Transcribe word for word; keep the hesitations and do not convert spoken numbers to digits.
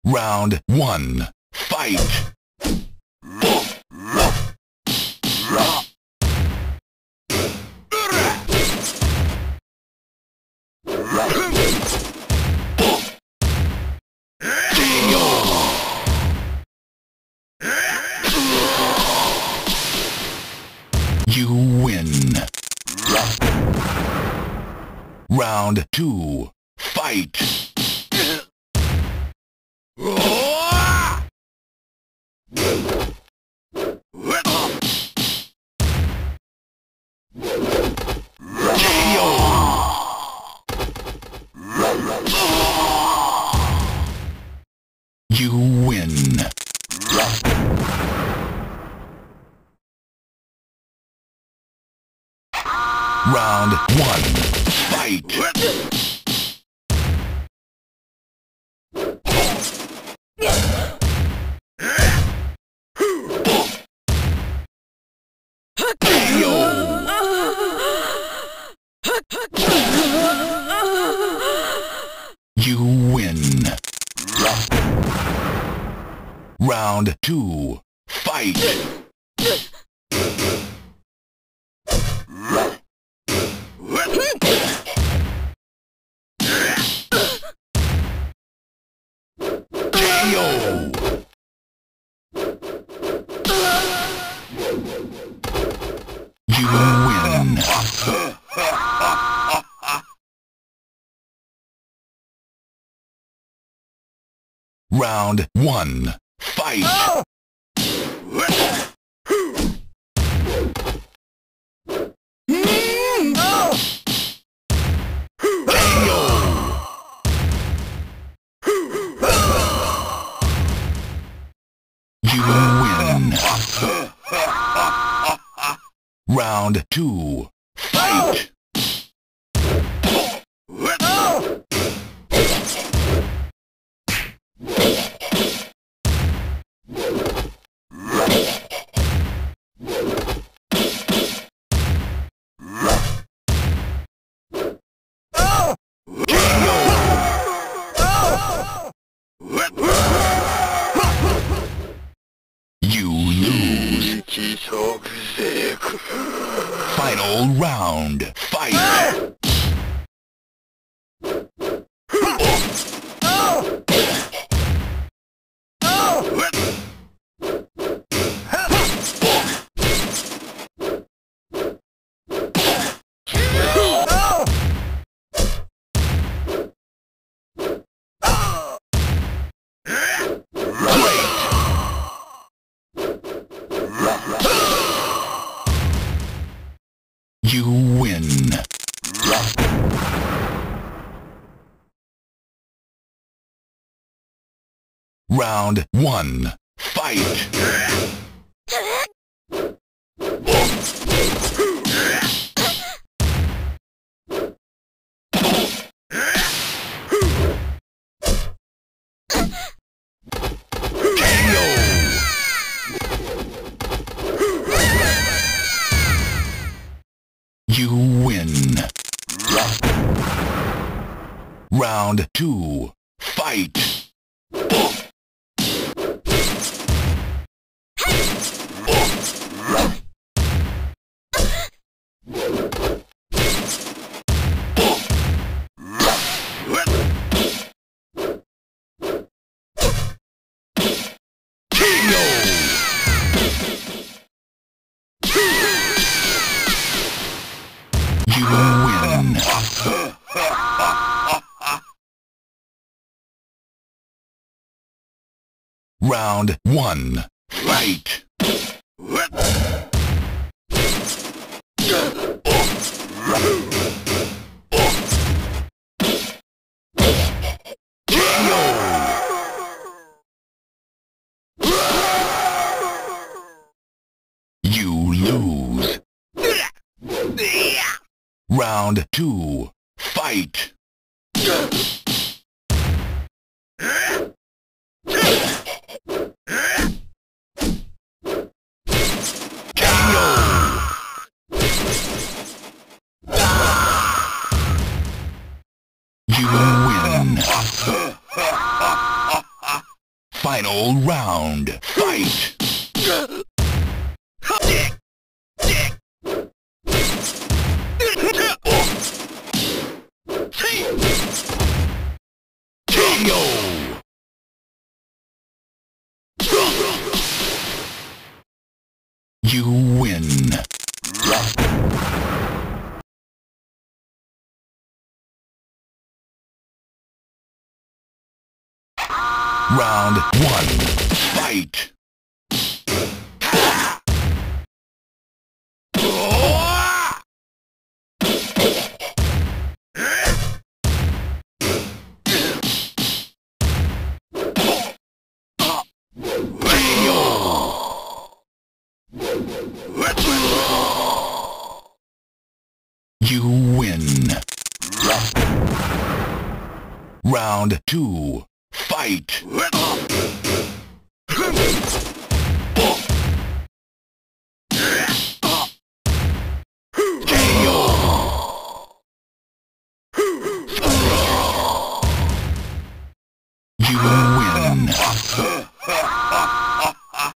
Round one. Fight! You win. Round two. Fight! You win. Round one. Fight! You win. Round two. Fight! You win. Round one. Fight! You win. Round two. Fight! You lose. Final round. Fight! You win. Round one. Fight! You win. Round two. Fight! You win. Round one. Fight! You lose. Round two. Fight! You win. Final round. Fight! K O! You win. Round one. Fight! You win. Round two. Fight!